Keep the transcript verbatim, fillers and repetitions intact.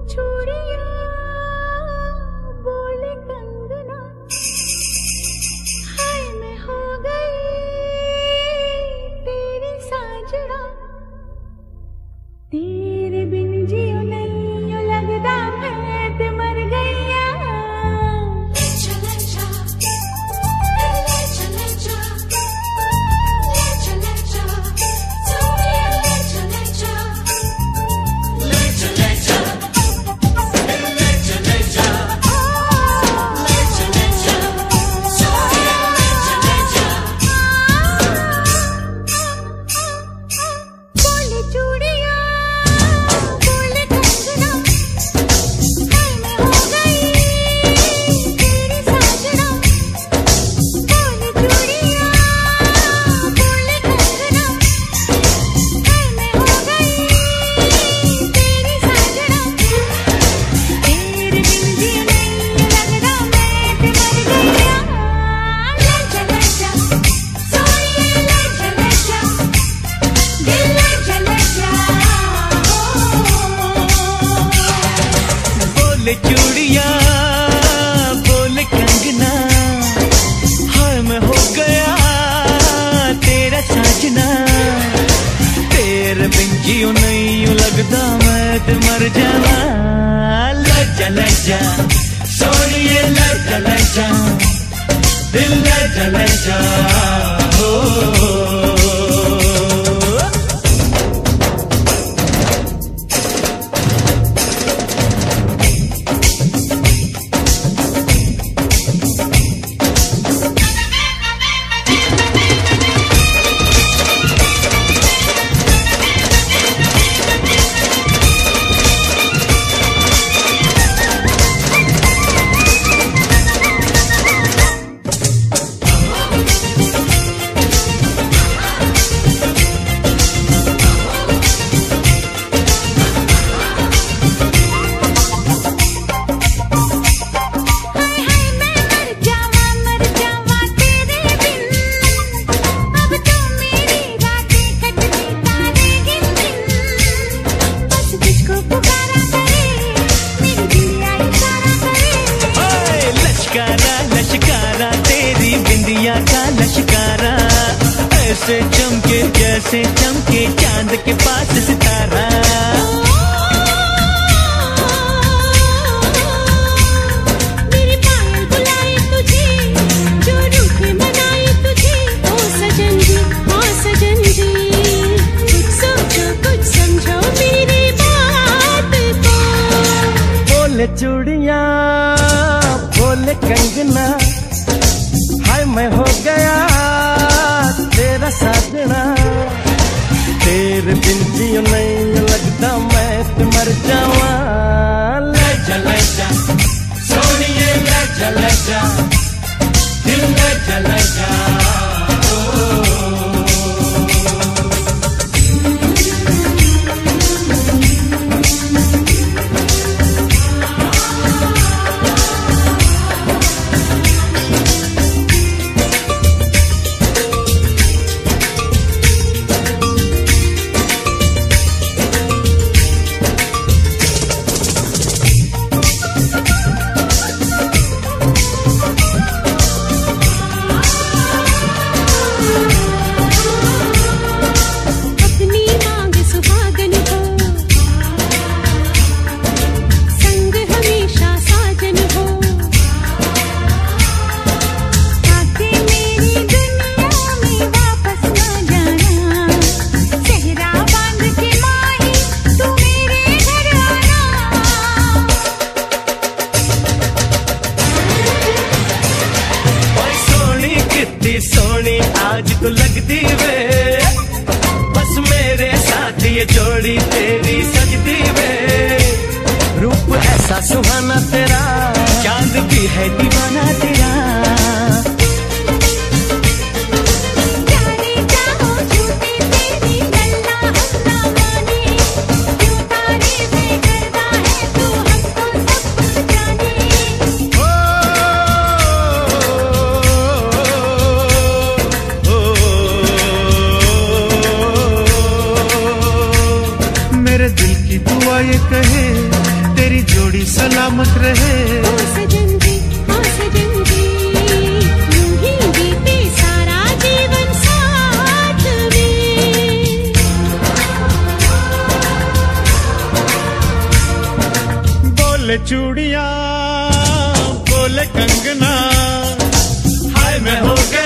चूड़ियां बोले कंगना, हाय मैं हो गई तेरी साजना, तेरे बिन जियो नहीं यूं लगदा मैं ते मर गईया। बोले चूड़ियां बोले कंगना, हाय मैं हो गया तेरा साजना, तेरे बिन जियो नहीं यूं लगदा मैं ते मर जावा। लजा लजा सोनिए लजा लजा, दिल लजा लजा हो। लश्कारा तेरी बिंदिया का लश्कारा, ऐसे चमके जैसे चमके चांद के पास सितारा। मेरी पायल बुलाए तुझे, जो रूठे मनाए तुझे, ओ सजन जी ओ सजन जी, कुछ सोचो कुछ समझो मेरी बात को। बोले चूड़ियां बोले कंगना, हाय मैं हो गया तेरा साजना, तेरे बिन जियो नहीं लगदा मैं ते मर जावा। लजा लजा सोनिए लजा लजा, दिल लजा लजा सोनी आज तो लगती वे, बस मेरे साथ ये जोड़ी तेरी सजदी वे। रूप ऐसा सुहाना तेरा, चांद भी है दीवाना तेरा। मेरे दिल की दुआ ये कहे, तेरी जोड़ी सलामत रहे। ओ सजन जी, ओ सजन जी, यूं ही बीते सारा जीवन साथ में। बोले चूड़ियां, बोले कंगना, हाय मैं हो गया